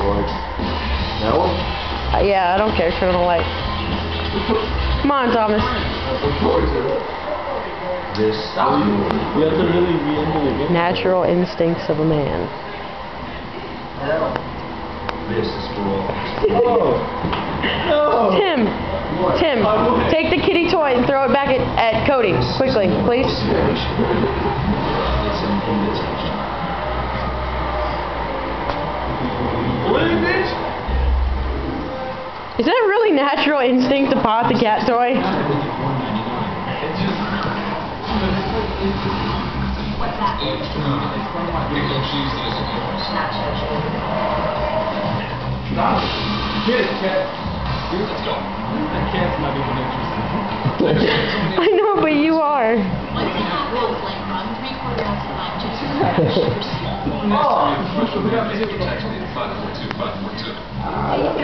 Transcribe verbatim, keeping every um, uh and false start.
light. That one? Uh, yeah, I don't care. Turn on the light. Come on, Thomas. This. You have to really be into the game. Natural instincts of a man. This is cool. Oh. No. Tim, Tim, take the kitty toy and throw it back at, at Cody, quickly, please. Is that really natural instinct to pot the cat toy? I know, but you are. Oh!